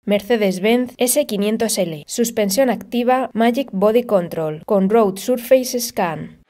Mercedes-Benz S500L. Suspensión activa Magic Body Control con Road Surface Scan.